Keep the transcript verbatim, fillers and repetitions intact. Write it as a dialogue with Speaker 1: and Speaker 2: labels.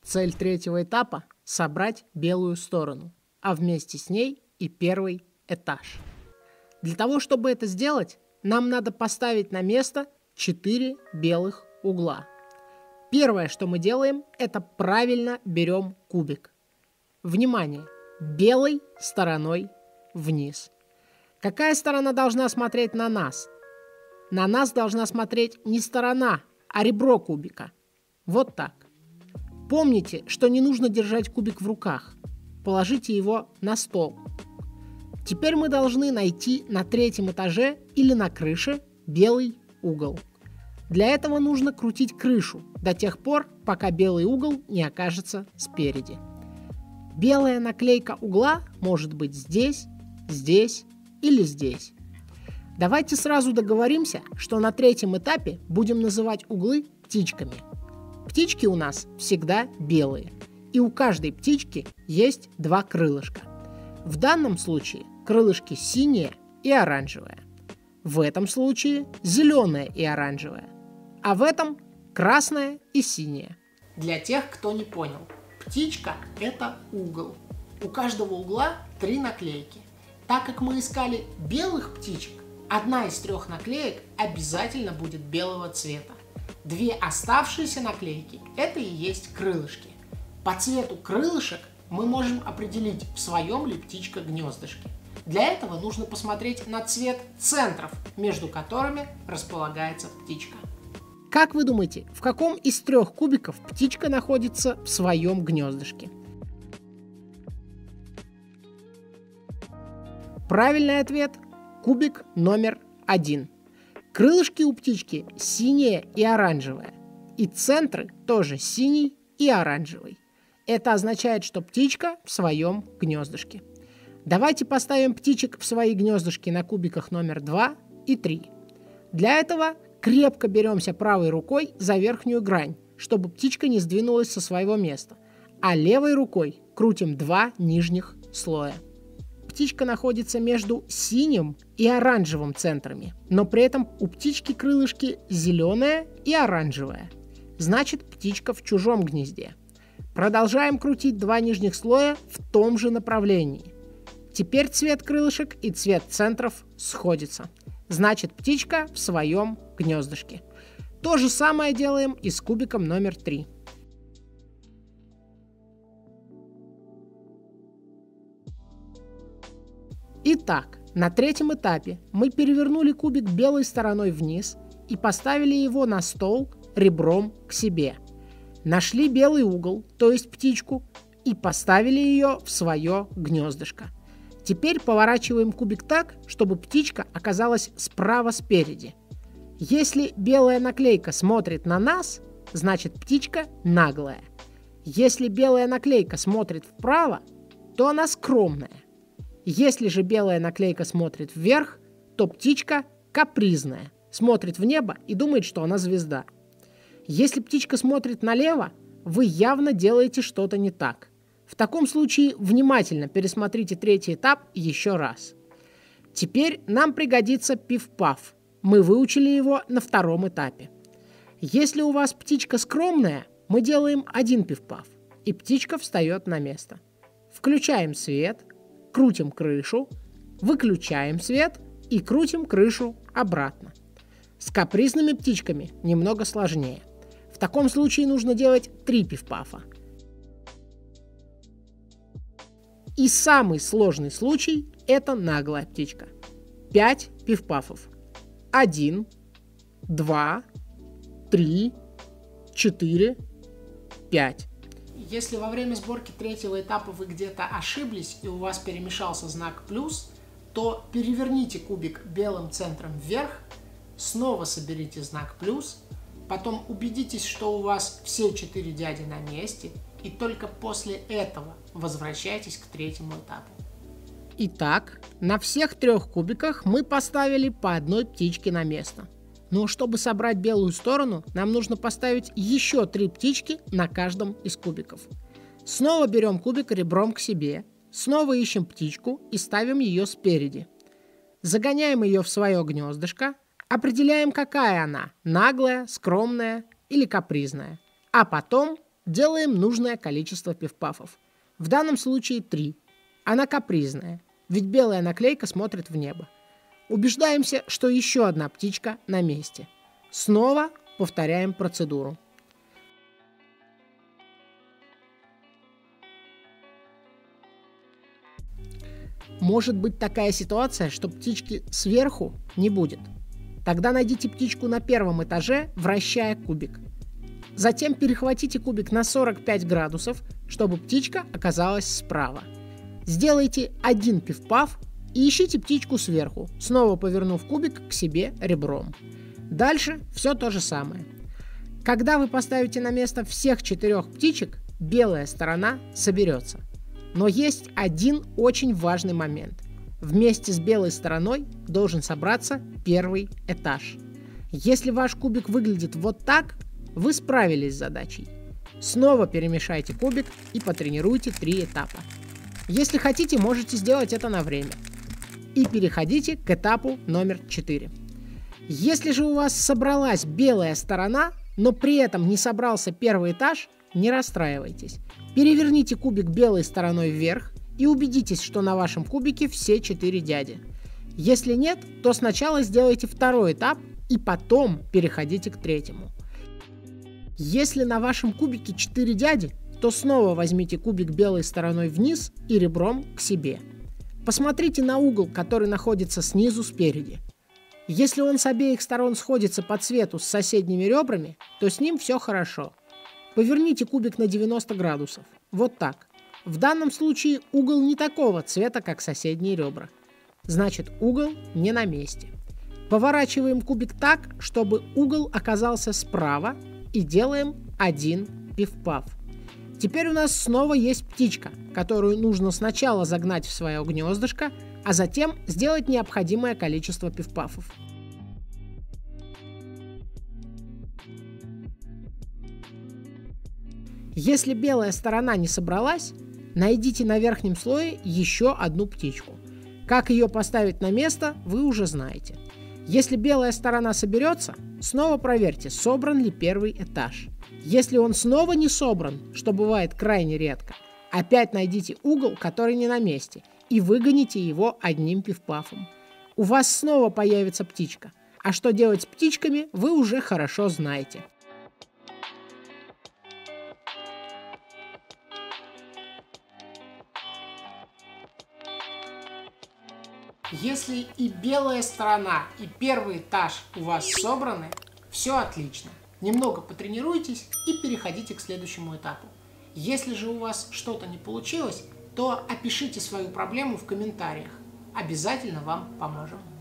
Speaker 1: Цель третьего этапа – собрать белую сторону, а вместе с ней и первый этаж. Для того, чтобы это сделать, нам надо поставить на место четыре белых угла. Первое, что мы делаем, это правильно берем кубик. Внимание! Белой стороной вниз. Какая сторона должна смотреть на нас? На нас должна смотреть не сторона, а ребро кубика. Вот так. Помните, что не нужно держать кубик в руках. Положите его на стол. Теперь мы должны найти на третьем этаже или на крыше белый угол. Для этого нужно крутить крышу до тех пор, пока белый угол не окажется спереди. Белая наклейка угла может быть здесь, здесь или здесь. Давайте сразу договоримся, что на третьем этапе будем называть углы птичками. Птички у нас всегда белые, и у каждой птички есть два крылышка. В данном случае крылышки синие и оранжевые. В этом случае зеленое и оранжевое. А в этом красное и синее. Для тех, кто не понял, птичка – это угол. У каждого угла три наклейки. Так как мы искали белых птичек, одна из трех наклеек обязательно будет белого цвета. Две оставшиеся наклейки – это и есть крылышки. По цвету крылышек мы можем определить, в своем ли птичка гнездышке. Для этого нужно посмотреть на цвет центров, между которыми располагается птичка. Как вы думаете, в каком из трех кубиков птичка находится в своем гнездышке? Правильный ответ – кубик номер один. Крылышки у птички синие и оранжевые, и центры тоже синий и оранжевый. Это означает, что птичка в своем гнездышке. Давайте поставим птичек в свои гнездышки на кубиках номер два и три. Для этого крепко беремся правой рукой за верхнюю грань, чтобы птичка не сдвинулась со своего места, а левой рукой крутим два нижних слоя. Птичка находится между синим и оранжевым центрами, но при этом у птички крылышки зеленое и оранжевое. Значит, птичка в чужом гнезде. Продолжаем крутить два нижних слоя в том же направлении. Теперь цвет крылышек и цвет центров сходятся. Значит, птичка в своем гнездышке. То же самое делаем и с кубиком номер три. Итак, на третьем этапе мы перевернули кубик белой стороной вниз и поставили его на стол ребром к себе. Нашли белый угол, то есть птичку, и поставили ее в свое гнездышко. Теперь поворачиваем кубик так, чтобы птичка оказалась справа спереди. Если белая наклейка смотрит на нас, значит птичка наглая. Если белая наклейка смотрит вправо, то она скромная. Если же белая наклейка смотрит вверх, то птичка капризная, смотрит в небо и думает, что она звезда. Если птичка смотрит налево, вы явно делаете что-то не так. В таком случае внимательно пересмотрите третий этап еще раз. Теперь нам пригодится пиф-паф. Мы выучили его на втором этапе. Если у вас птичка скромная, мы делаем один пиф-паф, и птичка встает на место. Включаем свет, крутим крышу, выключаем свет и крутим крышу обратно. С капризными птичками немного сложнее. В таком случае нужно делать три пиф-пафа. И самый сложный случай – это наглая птичка. Пять пиф-пафов. Один, два, три, четыре, пять. Если во время сборки третьего этапа вы где-то ошиблись и у вас перемешался знак плюс, то переверните кубик белым центром вверх, снова соберите знак плюс, потом убедитесь, что у вас все четыре дяди на месте, и только после этого возвращайтесь к третьему этапу. Итак, на всех трех кубиках мы поставили по одной птичке на место. Но чтобы собрать белую сторону, нам нужно поставить еще три птички на каждом из кубиков. Снова берем кубик ребром к себе, снова ищем птичку и ставим ее спереди. Загоняем ее в свое гнездышко, определяем, какая она – наглая, скромная или капризная. А потом делаем нужное количество пиф-пафов. В данном случае три. Она капризная, ведь белая наклейка смотрит в небо. Убеждаемся, что еще одна птичка на месте. Снова повторяем процедуру. Может быть такая ситуация, что птички сверху не будет. Тогда найдите птичку на первом этаже, вращая кубик. Затем перехватите кубик на сорок пять градусов, чтобы птичка оказалась справа. Сделайте один пиф-паф и ищите птичку сверху, снова повернув кубик к себе ребром. Дальше все то же самое. Когда вы поставите на место всех четырех птичек, белая сторона соберется. Но есть один очень важный момент. Вместе с белой стороной должен собраться первый этаж. Если ваш кубик выглядит вот так, вы справились с задачей. Снова перемешайте кубик и потренируйте три этапа. Если хотите, можете сделать это на время. И переходите к этапу номер четыре. Если же у вас собралась белая сторона, но при этом не собрался первый этаж, не расстраивайтесь. Переверните кубик белой стороной вверх и убедитесь, что на вашем кубике все четыре дяди. Если нет, то сначала сделайте второй этап и потом переходите к третьему. Если на вашем кубике четыре дяди, то снова возьмите кубик белой стороной вниз и ребром к себе. Посмотрите на угол, который находится снизу спереди. Если он с обеих сторон сходится по цвету с соседними ребрами, то с ним все хорошо. Поверните кубик на девяносто градусов. Вот так. В данном случае угол не такого цвета, как соседние ребра. Значит, угол не на месте. Поворачиваем кубик так, чтобы угол оказался справа, и делаем один пиф-паф. Теперь у нас снова есть птичка, которую нужно сначала загнать в свое гнездышко, а затем сделать необходимое количество пиф-пафов. Если белая сторона не собралась, найдите на верхнем слое еще одну птичку. Как ее поставить на место, вы уже знаете. Если белая сторона соберется, снова проверьте, собран ли первый этаж. Если он снова не собран, что бывает крайне редко, опять найдите угол, который не на месте, и выгоните его одним пиф-пафом. У вас снова появится птичка. А что делать с птичками, вы уже хорошо знаете. Если и белая сторона, и первый этаж у вас собраны, все отлично. Немного потренируйтесь и переходите к следующему этапу. Если же у вас что-то не получилось, то опишите свою проблему в комментариях. Обязательно вам поможем.